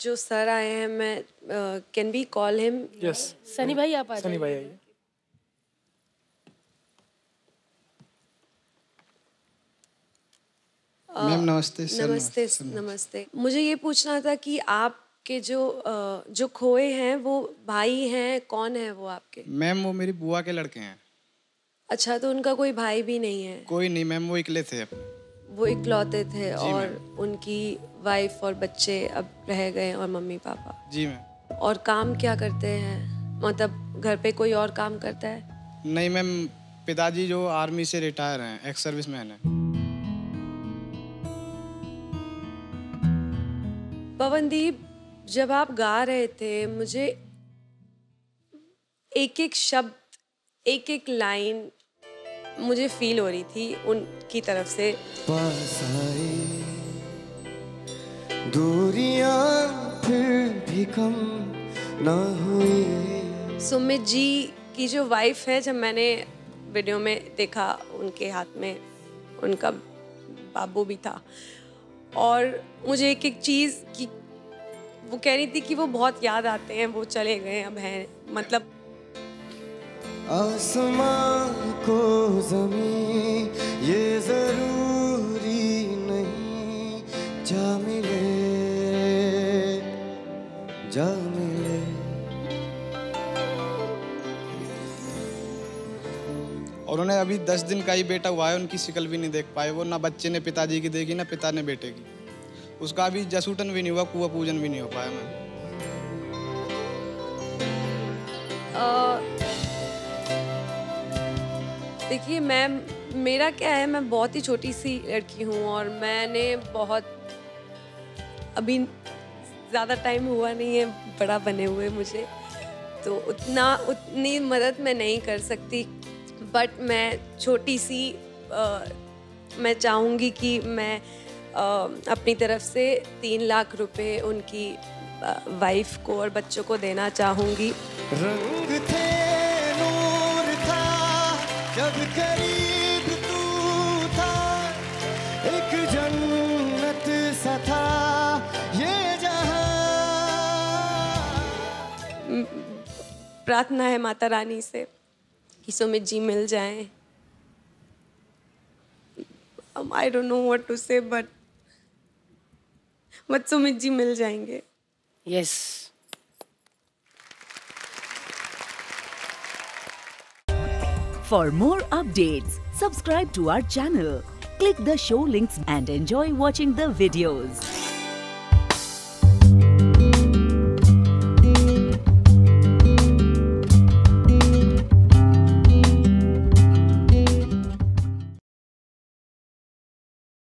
जो सर आए हैं, मैं can be call him? Yes Sunny भाई आप आ सनी भाई आइए। मैम नमस्ते सर। नमस्ते नमस्ते। मुझे ये पूछना था कि आपके जो खोए हैं वो भाई हैं, कौन है वो आपके? मैम वो मेरी बुआ के लड़के हैं। अच्छा, तो उनका कोई भाई भी नहीं है? कोई नहीं मैम, वो इकले थे अपने। वो इकलौते थे जी और मैम। उनकी वाइफ और बच्चे अब रह गए और मम्मी पापा। जी मैम। और काम क्या करते हैं? मतलब घर पे कोई और काम करता है? नहीं मैम, पिताजी जो आर्मी से रिटायर हैं, एक्स सर्विस मैन है। पवनदीप, जब आप गा रहे थे मुझे एक एक शब्द, एक एक लाइन मुझे फील हो रही थी उनकी तरफ से। पास आई दूरियां फिर भी कम ना हुई। सुमित जी की जो वाइफ है, जब मैंने वीडियो में देखा उनके हाथ में उनका बाबू भी था और मुझे एक एक चीज़ की वो कह रही थी कि वो बहुत याद आते हैं, वो चले गए अब हैं, मतलब आसमां को ज़मीं ये ज़रूरी नहीं, जा मिले जा मिले। और उन्हें अभी 10 दिन का ही बेटा हुआ है, उनकी शक्ल भी नहीं देख पाए वो। ना बच्चे ने पिताजी की देखी, ना पिता ने बेटे की। उसका अभी जसूटन भी नहीं हुआ, कुआं पूजन भी नहीं हो पाया मैम। देखिए मेरा क्या है, मैं बहुत ही छोटी सी लड़की हूँ और मैंने बहुत अभी ज़्यादा टाइम हुआ नहीं है बड़ा बने हुए मुझे, तो उतनी मदद मैं नहीं कर सकती। बट मैं छोटी सी मैं चाहूँगी कि मैं अपनी तरफ से 3 लाख रुपए उनकी वाइफ को और बच्चों को देना चाहूँगी। रंग थे नूर था जब करीब तू था, एक जन्नत सा था ये जहां। प्रार्थना है माता रानी से कि सुमित जी मिल जाएं। I don't know what to say, but Sumit ji मिल जाएंगे। Yes. For more updates, subscribe to our channel, click the show links and enjoy watching the videos.